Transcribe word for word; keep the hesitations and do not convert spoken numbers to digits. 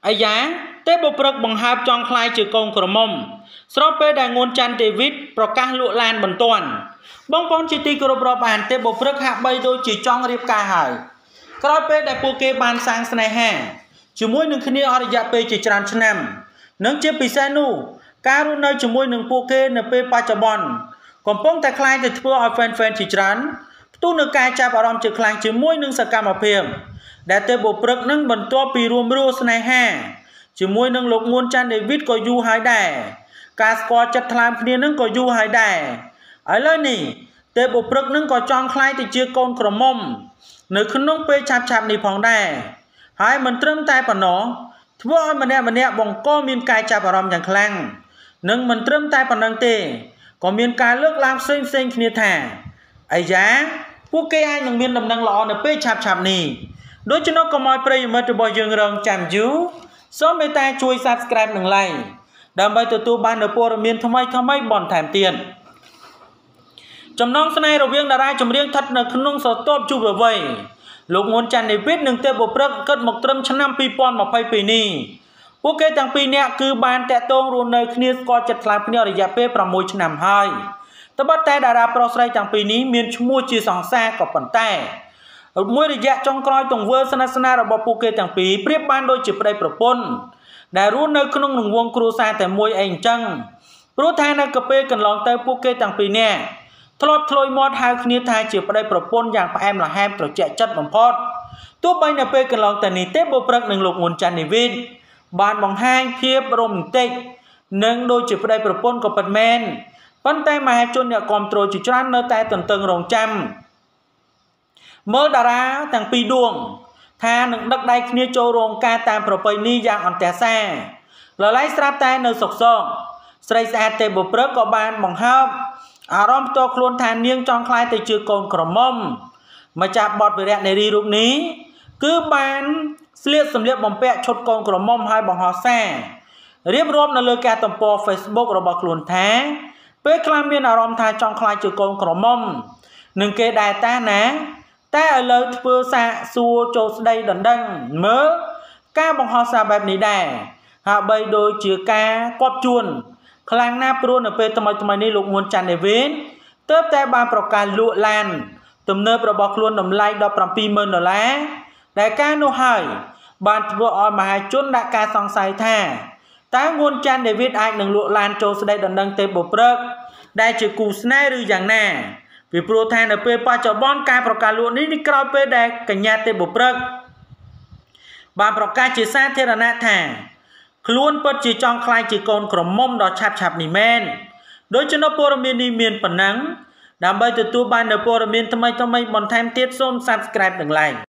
អាយ៉ាទេបុព្រឹកបង្ហើបចង់ខ្លាយជាកូនក្រមុំស្របពេលដែលងួនច័ន្ទទេវីតប្រកាសលក់ឡានបន្ទាន់បងប្អូនជាទីគោរពរាប់អានទេបុព្រឹកហាក់បីដូចជាចង់រៀបការហើយក្រោយពេលដែលពួកគេបានសាងស្នេហាជាមួយនឹងគ្នាអស់រយៈពេលជាច្រើនឆ្នាំនិងជាពិសេសនោះការរស់នៅជាមួយនឹងពួកគេនៅពេលបច្ចុប្បន្នកំពុងតែខ្លាយទៅធ្វើឲ្យ fan fan ជាច្រើនផ្ទុះនឹងការចាប់អារម្មណ៍ជាខ្លាំងជាមួយនឹងសកម្មភាពដែលទេបុព្រឹកនឹងបន្ទាប់ពីរួមរស់ស្នេហាជាមួយនឹងលោកងួនច័ន្ទទេវីតក៏យូរហើយដែរការស្គាល់ចិត្តថ្លើមគ្នានឹងក៏យូរហើយដែរឥឡូវនេះទេបុព្រឹកនឹងក៏ចង់ខ្លាយទៅជាកូនក្រមុំនៅក្នុងពេលឆាប់ឆាប់នេះផងដែរហើយមិនត្រឹមតែប៉ុណ្ណោះធ្វើឲ្យម្នាក់ម្នាក់បង្កមានការចាប់អារម្មណ៍យ៉ាងខ្លាំងនិងមិនត្រឹមតែប៉ុណ្ណឹងទេក៏មានការលើកឡើងផ្សេងផ្សេងគ្នាថាអាយ៉ាពួកគេអាចនឹងមានដំណឹងល្អនៅពេលឆាប់ឆាប់នេះដូច្នោះកុំឲ្យប្រិយមិត្តរបស់យើងរងចាំយូរសូមមេត្តាជួយ Subscribe និង Like ដើម្បីទទួលបាននូវព័ត៌មានថ្មីថ្មីបន្ថែមទៀតចំណងស្នេហ៍រវាងតារាចម្រៀងស្ថិតនៅក្នុងស្រទាប់យុវវ័យលោកងួនច័ន្ទទេវីតនិងទេបុព្រឹកគិតមកត្រឹមឆ្នាំពីរពាន់ម្ភៃពីរនេះពួកគេទាំងពីរនាក់គឺបានតាក់ទងរស់នៅគ្នាស្គាល់ចិត្តខ្លាំងគ្នារយៈពេលប្រាំមួយឆ្នាំហើយត្បិតតែតារាប្រុសស្រីទាំងពីរនេះមានឈ្មោះជាសង្សារក៏ប៉ុន្តែមួយរយៈចុងក្រោយទង្វើស្និទ្ធស្នាលរបស់ពួកគេទាំងពីរប្រៀបបានដូចជាប្តីប្រពន្ធដែលរស់នៅក្នុងនឹងវងគ្រួសារតែមួយអីអញ្ចឹងព្រោះថានៅកាលពេលកន្លងទៅពួកគេទាំងពីរនាក់ធ្លាប់ធ្លោយមាត់ហៅគ្នាថាជាប្តីប្រពន្ធយ៉ាងផ្អែមល្ហែមត្រជាក់ចិត្តបំផុតទោះបីនៅពេលកន្លងទៅនេះទេបុព្រឹកនិងលោកងួនច័ន្ទទេវីតបានបង្ហាញភាពរ៉ូមែនទិកនិងដូចជាប្តីប្រពន្ធក៏ពិតមែនប៉ុន្តែមហាជនអ្នកគាំទ្រជាច្រើននៅតែទន្ទឹងរង់ចាំមើលតារាទាំងពីរដួងថានឹងដឹកដៃគ្នាចូលរោងការតាមប្រពៃណីយ៉ាងអន្ទះសាលឡៃស្រាប់តែនៅសុកសោកស្រីស្អាតទេបុព្រឹកក៏បានបង្ហើបអារម្មណ៍ផ្ទាល់ខ្លួនថានាងចង់ខ្លាយទៅជាកូនក្រមុំម្ចាស់បទវីរៈនារីរូបនេះគឺបានស្លៀកសម្លៀកបំពាក់ឈុតកូនក្រមុំហើយបង្ហោះសាររៀបរាប់នៅលើការទំព័រ Facebook របស់ខ្លួនថាពេលខ្លះមានអារម្មណ៍ថាចង់ខ្លាយជាកូនក្រមុំនឹងគេដែរតាណាតែឥឡូវធ្វើសាកសួរចូលស្ដីដណ្ដឹងមើលការបង្ហោះសារបែបនេះដែរហាក់បីដូចជាការគប់ជួនខ្លាំងណាស់ព្រោះនៅពេលថ្មីថ្មីនេះលោកងួនច័ន្ទទេវីតទើបតែបានប្រកាសលក់ឡានទំនើបរបស់ខ្លួនតម្លៃដប់ប្រាំពីរម៉ឺនដុល្លារដែលការនោះហើយបានធ្វើឲ្យមហាជនដាក់ការសង្ស័យថាតើងួនច័ន្ទទេវីតអាចនឹងលក់ឡានចូលស្ដីដណ្ដឹងទេបុព្រឹកដែលជាគូស្នេហ៍ឬយ៉ាងណាពីព្រោះថានៅពេលបច្ចុប្បន្នការប្រកាសលក់នេះក្រោយពេលដែលកញ្ញាទេបុព្រឹកបានប្រកាសជាសាធារណៈថាខ្លួនពិតជាចង់ខ្លាយជាកូនក្រមុំដ៏ឆាប់ឆាប់នេះមែនដូច្នោះព័ត៌មាននេះមានប៉ុណ្ណឹងដើម្បីទទួលបាននូវព័ត៌មានថ្មីថ្មីបន្ថែមទៀតសូម Subscribe និង Like